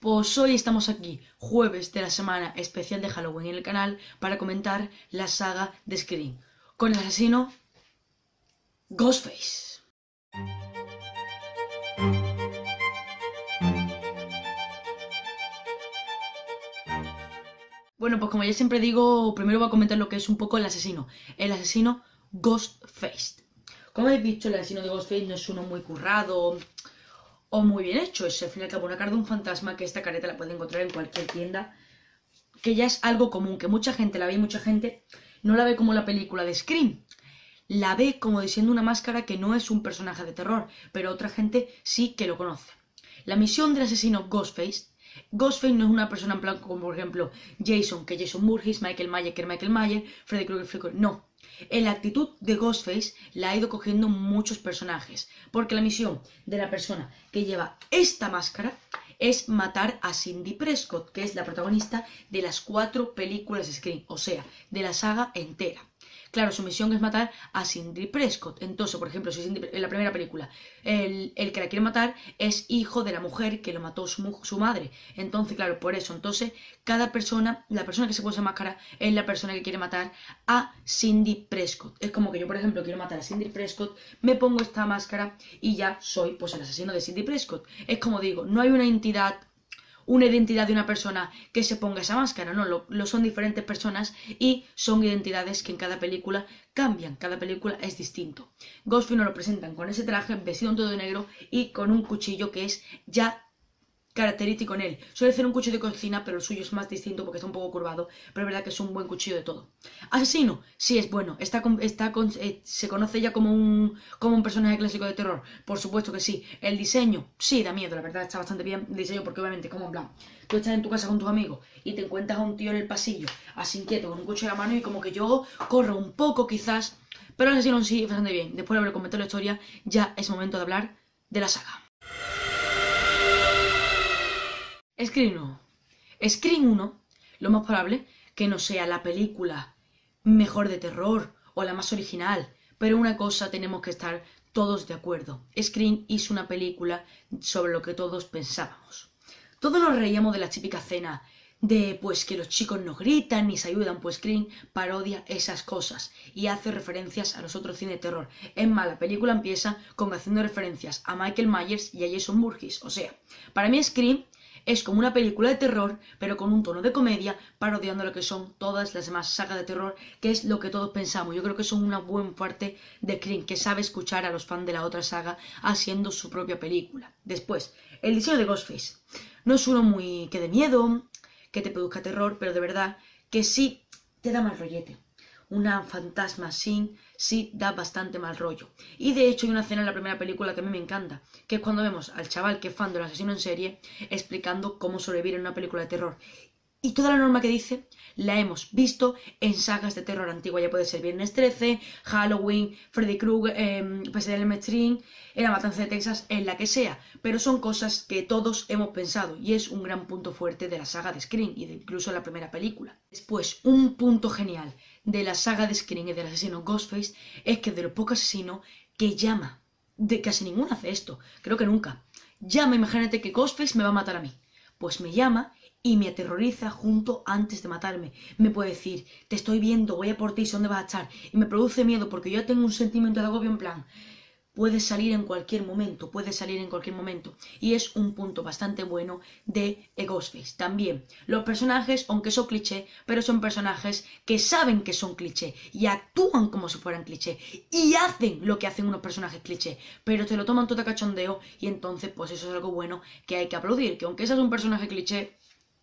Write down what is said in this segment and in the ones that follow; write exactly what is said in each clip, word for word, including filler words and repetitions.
Pues hoy estamos aquí, jueves de la semana especial de Halloween en el canal, para comentar la saga de Scream, con el asesino Ghostface. Bueno, pues como ya siempre digo, primero voy a comentar lo que es un poco el asesino. El asesino Ghostface. Como habéis visto, el asesino de Ghostface no es uno muy currado o muy bien hecho. Es al fin y al cabo una cara de un fantasma, que esta careta la puede encontrar en cualquier tienda, que ya es algo común, que mucha gente la ve y mucha gente no la ve como la película de Scream. La ve como diciendo una máscara que no es un personaje de terror, pero otra gente sí que lo conoce. La misión del asesino Ghostface. Ghostface no es una persona en plan como por ejemplo Jason, que Jason Voorhees, Michael Myers, que Michael Myers, Freddy Krueger, Freddy Krueger. No. La actitud de Ghostface la ha ido cogiendo muchos personajes, porque la misión de la persona que lleva esta máscara es matar a Cindy Prescott, que es la protagonista de las cuatro películas de Scream, o sea, de la saga entera. Claro, su misión es matar a Cindy Prescott. Entonces, por ejemplo, si Cindy, en la primera película, el, el que la quiere matar es hijo de la mujer que lo mató su, su madre. Entonces, claro, por eso, entonces, cada persona, la persona que se pone esa máscara es la persona que quiere matar a Cindy Prescott. Es como que yo, por ejemplo, quiero matar a Cindy Prescott, me pongo esta máscara y ya soy, pues, el asesino de Cindy Prescott. Es como digo, no hay una entidad, una identidad de una persona que se ponga esa máscara, no, lo, lo son diferentes personas y son identidades que en cada película cambian, cada película es distinto. Ghostface nos lo presentan con ese traje, vestido en todo de negro y con un cuchillo que es ya característico en él. Suele ser un cuchillo de cocina, pero el suyo es más distinto porque está un poco curvado, pero es verdad que es un buen cuchillo de todo. Asesino, sí es bueno, está, está eh, se conoce ya como un, como un personaje clásico de terror, por supuesto que sí. El diseño, sí, da miedo, la verdad está bastante bien el diseño, porque obviamente, como en plan, tú estás en tu casa con tus amigos y te encuentras a un tío en el pasillo, así inquieto, con un cuchillo en la mano, y como que yo corro un poco quizás, pero el asesino sí, bastante bien. Después de haber comentado la historia, ya es momento de hablar de la saga. Scream uno. Scream uno, lo más probable que no sea la película mejor de terror o la más original, pero una cosa tenemos que estar todos de acuerdo. Scream es una película sobre lo que todos pensábamos. Todos nos reíamos de la típica escena de pues que los chicos no gritan ni se ayudan, pues Scream parodia esas cosas y hace referencias a los otros cines de terror. Es más, la película empieza con haciendo referencias a Michael Myers y a Jason Voorhees. O sea, para mí Scream es como una película de terror, pero con un tono de comedia, parodiando lo que son todas las demás sagas de terror, que es lo que todos pensamos. Yo creo que son una buena parte de Scream, que sabe escuchar a los fans de la otra saga haciendo su propia película. Después, el diseño de Ghostface. No es uno muy que de miedo, que te produzca terror, pero de verdad que sí te da mal rollete. Una fantasma sin sí da bastante mal rollo. Y de hecho hay una escena en la primera película que a mí me encanta, que es cuando vemos al chaval que es fan del asesino en serie explicando cómo sobrevivir en una película de terror. Y toda la norma que dice la hemos visto en sagas de terror antigua. Ya puede ser Viernes trece, Halloween, Freddy Krueger, eh, Pesadilla en Elm Street, en La Matanza de Texas, en la que sea. Pero son cosas que todos hemos pensado y es un gran punto fuerte de la saga de Scream y de incluso la primera película. Después, un punto genial de la saga de Scream y del asesino Ghostface es que de los pocos asesinos que llama, de casi ninguno hace esto, creo que nunca, llama, imagínate que Ghostface me va a matar a mí, pues me llama y me aterroriza junto antes de matarme. Me puede decir, te estoy viendo, voy a por ti, ¿dónde vas a estar? Y me produce miedo porque yo tengo un sentimiento de agobio en plan, puede salir en cualquier momento, puede salir en cualquier momento. Y es un punto bastante bueno de Ghostface. También, los personajes, aunque son cliché, pero son personajes que saben que son cliché y actúan como si fueran cliché y hacen lo que hacen unos personajes cliché, pero te lo toman todo a cachondeo y entonces pues eso es algo bueno que hay que aplaudir, que aunque seas un personaje cliché,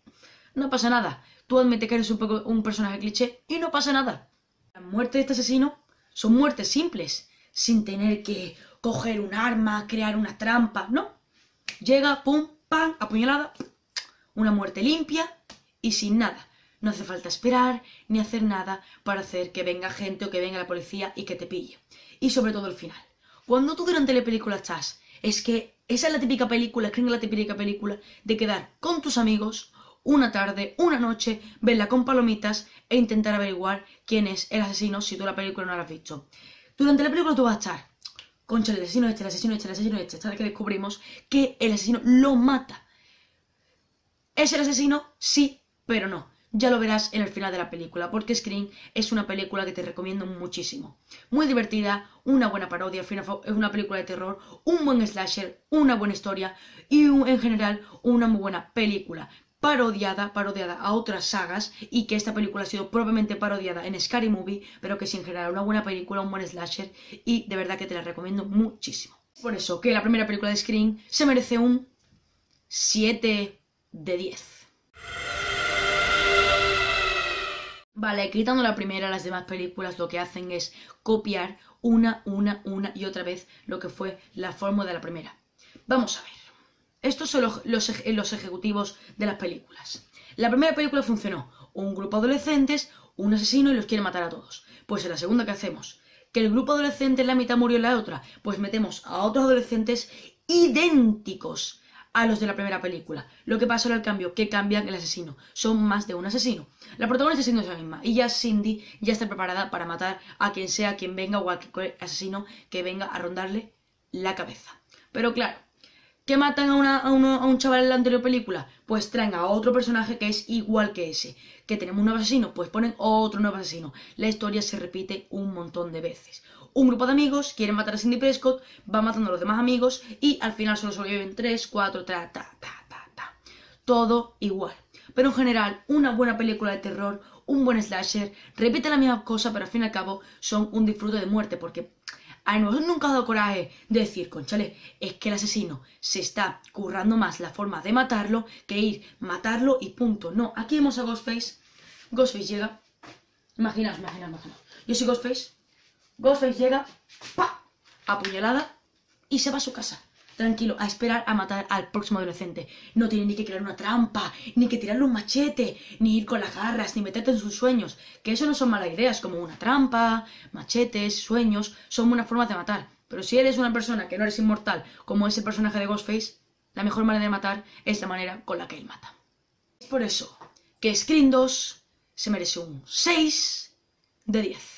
no pasa nada. Tú admite que eres un, poco, un personaje cliché y no pasa nada. Las muertes de este asesino son muertes simples, sin tener que coger un arma, crear una trampa, ¿no? Llega, pum, pam, apuñalada, una muerte limpia y sin nada. No hace falta esperar ni hacer nada para hacer que venga gente o que venga la policía y que te pille. Y sobre todo el final. Cuando tú durante la película estás, es que esa es la típica película, Scream es la típica película de quedar con tus amigos una tarde, una noche, verla con palomitas e intentar averiguar quién es el asesino si tú la película no la has visto. Durante la película tú vas a estar, concha, el asesino este, el asesino este, el asesino este, hasta que descubrimos que el asesino lo mata. ¿Es el asesino? Sí, pero no. Ya lo verás en el final de la película, porque Scream es una película que te recomiendo muchísimo. Muy divertida, una buena parodia, es una película de terror, un buen slasher, una buena historia y en general una muy buena película. Parodiada, parodiada a otras sagas y que esta película ha sido propiamente parodiada en Scary Movie, pero que es en general una buena película, un buen slasher y de verdad que te la recomiendo muchísimo. Por eso que la primera película de Scream se merece un siete de diez. Vale, quitando la primera, las demás películas lo que hacen es copiar una, una, una y otra vez lo que fue la fórmula de la primera. Vamos a ver. Estos son los, los, los ejecutivos de las películas. La primera película funcionó. Un grupo de adolescentes, un asesino y los quiere matar a todos. Pues en la segunda, ¿qué hacemos? Que el grupo adolescente en la mitad murió en la otra. Pues metemos a otros adolescentes idénticos a los de la primera película. Lo que pasa ahora el cambio, que cambian el asesino. Son más de un asesino. La protagonista siendo es la misma. Y ya Cindy ya está preparada para matar a quien sea, quien venga o a cualquier asesino que venga a rondarle la cabeza. Pero claro, ¿que matan a, una, a, uno, a un chaval en la anterior película? Pues traen a otro personaje que es igual que ese. ¿Que tenemos un nuevo asesino? Pues ponen otro nuevo asesino. La historia se repite un montón de veces. Un grupo de amigos quieren matar a Cindy Prescott, va matando a los demás amigos y al final solo sobreviven tres, cuatro, ta, ta, ta, ta, ta. Todo igual. Pero en general, una buena película de terror, un buen slasher, repite la misma cosa, pero al fin y al cabo son un disfrute de muerte, porque a nosotros nunca ha dado coraje de decir, conchale, es que el asesino se está currando más la forma de matarlo que ir, matarlo y punto. No, aquí vemos a Ghostface. Ghostface llega. Imaginaos, imaginaos, imaginaos. Yo soy Ghostface. Ghostface llega, ¡pa! Apuñalada y se va a su casa. Tranquilo, a esperar a matar al próximo adolescente. No tiene ni que crear una trampa, ni que tirarle un machete, ni ir con las garras, ni meterte en sus sueños. Que eso no son malas ideas, como una trampa, machetes, sueños, son buenas formas de matar. Pero si eres una persona que no eres inmortal, como ese personaje de Ghostface, la mejor manera de matar es la manera con la que él mata. Es por eso que Scream dos se merece un seis de diez.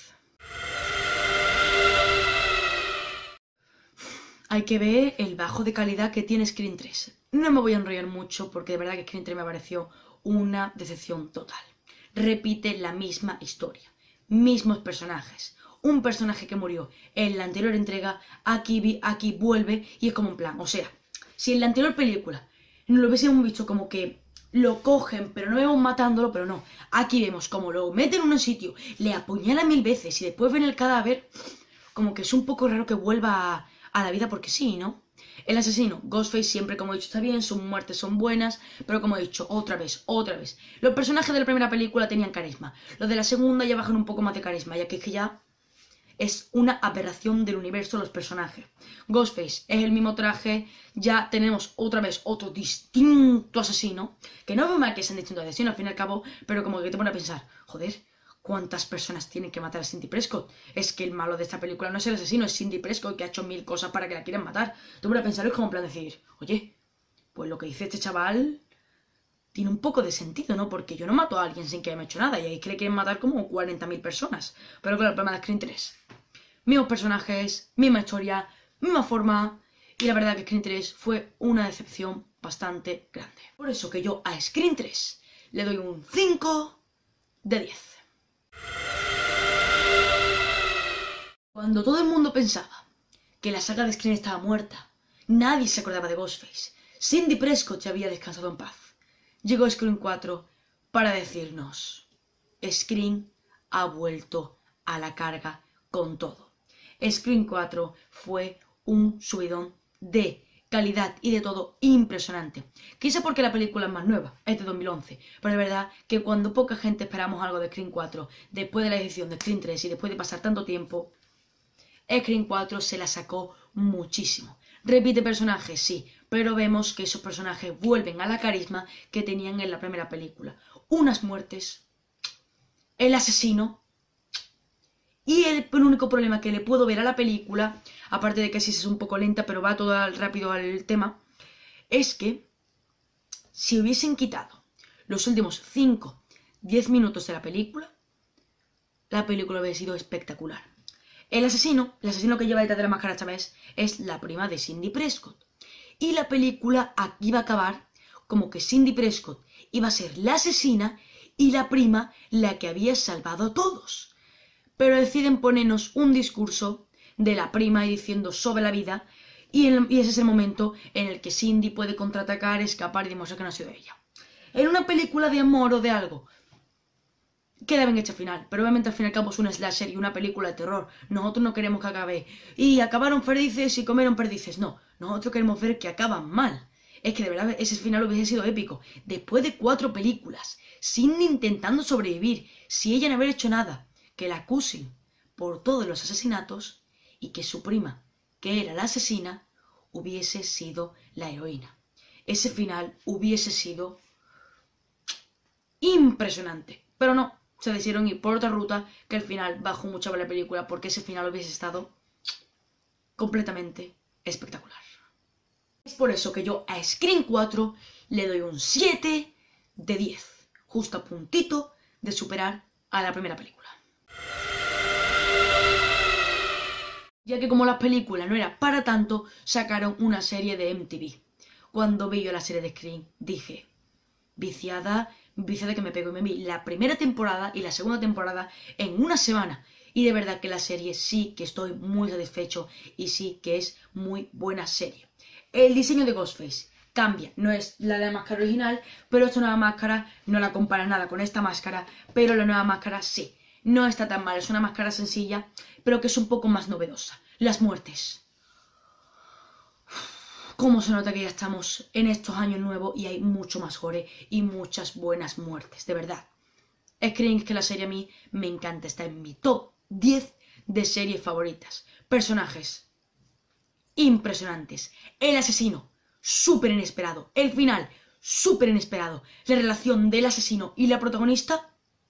Hay que ver el bajo de calidad que tiene Scream tres. No me voy a enrollar mucho porque de verdad que Scream tres me pareció una decepción total. Repite la misma historia, mismos personajes. Un personaje que murió en la anterior entrega, aquí, aquí vuelve y es como un plan. O sea, si en la anterior película no lo hubiésemos visto como que lo cogen, pero no vemos matándolo, pero no. Aquí vemos como lo meten en un sitio, le apuñalan mil veces y después ven el cadáver, como que es un poco raro que vuelva a... a la vida porque sí, ¿no? El asesino, Ghostface, siempre como he dicho está bien, sus muertes son buenas, pero como he dicho, otra vez, otra vez. Los personajes de la primera película tenían carisma, los de la segunda ya bajan un poco más de carisma, ya que es que ya es una aberración del universo los personajes. Ghostface es el mismo traje, ya tenemos otra vez otro distinto asesino, que no veo mal que sean distintos asesinos al fin y al cabo, pero como que te pone a pensar, joder, ¿cuántas personas tienen que matar a Cindy Prescott? Es que el malo de esta película no es el asesino, es Cindy Prescott, que ha hecho mil cosas para que la quieran matar. Tú voy a pensar, es como en plan decir, oye, pues lo que dice este chaval tiene un poco de sentido, ¿no? Porque yo no mato a alguien sin que haya hecho nada, y ahí cree que quieren matar como cuarenta mil personas. Pero claro, el problema de Scream tres. Mismos personajes, misma historia, misma forma, y la verdad que Scream tres fue una decepción bastante grande. Por eso que yo a Scream tres le doy un cinco de diez. Cuando todo el mundo pensaba que la saga de Scream estaba muerta, nadie se acordaba de Ghostface. Cindy Prescott ya había descansado en paz. Llegó Scream cuatro para decirnos: Scream ha vuelto a la carga con todo. Scream cuatro fue un subidón de calidad y de todo impresionante. Quizá porque la película es más nueva, es de dos mil once, pero es verdad que cuando poca gente esperamos algo de Scream cuatro, después de la edición de Scream tres y después de pasar tanto tiempo, Scream cuatro se la sacó muchísimo. Repite personajes, sí, pero vemos que esos personajes vuelven a la carisma que tenían en la primera película. Unas muertes, el asesino, y el, el único problema que le puedo ver a la película, aparte de que sí es un poco lenta, pero va todo al, rápido al tema, es que si hubiesen quitado los últimos cinco a diez minutos de la película, la película hubiera sido espectacular. El asesino, el asesino que lleva detrás de la máscara esta vez, es la prima de Cindy Prescott. Y la película aquí va a acabar como que Cindy Prescott iba a ser la asesina y la prima la que había salvado a todos. Pero deciden ponernos un discurso de la prima y diciendo sobre la vida, y, en, y ese es el momento en el que Cindy puede contraatacar, escapar y demostrar que no ha sido ella. En una película de amor o de algo, queda bien hecha al final, pero obviamente al fin y al cabo es un slasher y una película de terror. Nosotros no queremos que acabe y acabaron felices y comieron perdices, no, nosotros queremos ver que acaban mal. Es que de verdad ese final hubiese sido épico. Después de cuatro películas, Cindy intentando sobrevivir, sin ella no haber hecho nada, que la acusen por todos los asesinatos y que su prima, que era la asesina, hubiese sido la heroína. Ese final hubiese sido impresionante, pero no, se decidieron ir por otra ruta que al final bajó mucho a la película porque ese final hubiese estado completamente espectacular. Es por eso que yo a Scream cuatro le doy un siete de diez, justo a puntito de superar a la primera película. Ya que como las películas no era para tanto, sacaron una serie de M T V. Cuando vi yo la serie de Scream, dije, viciada, viciada que me pego, y me vi la primera temporada y la segunda temporada en una semana. Y de verdad que la serie sí que estoy muy satisfecho y sí que es muy buena serie. El diseño de Ghostface cambia, no es la de la máscara original, pero esta nueva máscara no la compara nada con esta máscara, pero la nueva máscara sí. No está tan mal, es una máscara sencilla, pero que es un poco más novedosa. Las muertes. Cómo se nota que ya estamos en estos años nuevos y hay mucho más gore y muchas buenas muertes, de verdad. Scream, que la serie a mí me encanta, está en mi top diez de series favoritas. Personajes impresionantes. El asesino, súper inesperado. El final, súper inesperado. La relación del asesino y la protagonista,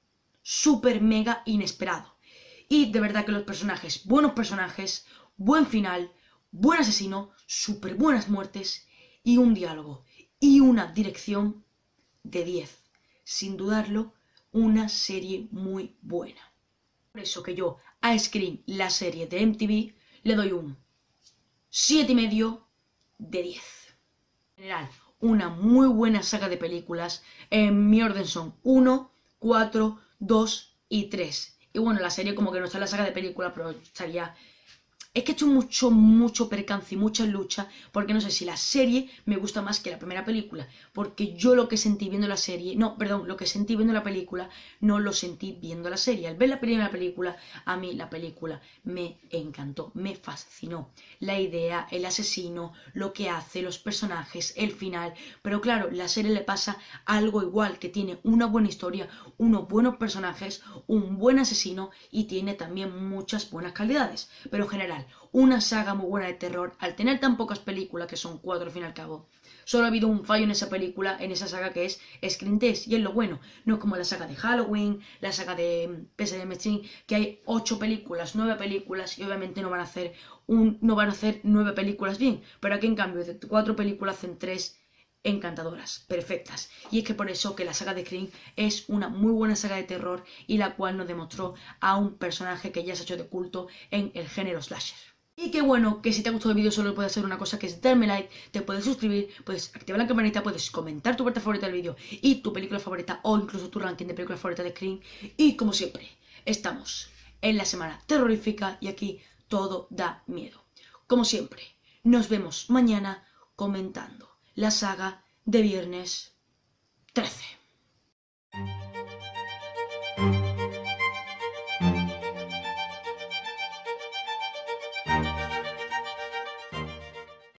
súper mega inesperado. Y de verdad que los personajes, buenos personajes, buen final, buen asesino, súper buenas muertes y un diálogo y una dirección de diez. Sin dudarlo, una serie muy buena. Por eso que yo a Scream, la serie de M T V, le doy un siete y medio de diez. En general, una muy buena saga de películas. En mi orden son uno, cuatro, dos y tres. Y bueno, la serie como que no está en la saga de películas, pero estaría... Es que he hecho mucho, mucho percance y mucha lucha, porque no sé si la serie me gusta más que la primera película, porque yo lo que sentí viendo la serie, no, perdón, lo que sentí viendo la película, no lo sentí viendo la serie. Al ver la primera película, a mí la película me encantó, me fascinó. La idea, el asesino, lo que hace, los personajes, el final, pero claro, la serie le pasa algo igual, que tiene una buena historia, unos buenos personajes, un buen asesino y tiene también muchas buenas calidades, pero en general, una saga muy buena de terror, al tener tan pocas películas, que son cuatro al fin y al cabo, solo ha habido un fallo en esa película, en esa saga, que es Scream tres, y es lo bueno, no es como la saga de Halloween, la saga de P S D M Stream, que hay ocho películas, nueve películas, y obviamente no van a hacer un, no van a hacer nueve películas bien, pero aquí en cambio de cuatro películas hacen tres encantadoras, perfectas. Y es que por eso que la saga de Scream es una muy buena saga de terror y la cual nos demostró a un personaje que ya se ha hecho de culto en el género slasher. Y qué bueno que si te ha gustado el vídeo solo puedes hacer una cosa, que es darme like, te puedes suscribir, puedes activar la campanita, puedes comentar tu parte favorita del vídeo y tu película favorita o incluso tu ranking de película favorita de Scream. Y como siempre, estamos en la semana terrorífica y aquí todo da miedo. Como siempre, nos vemos mañana comentando la saga de Viernes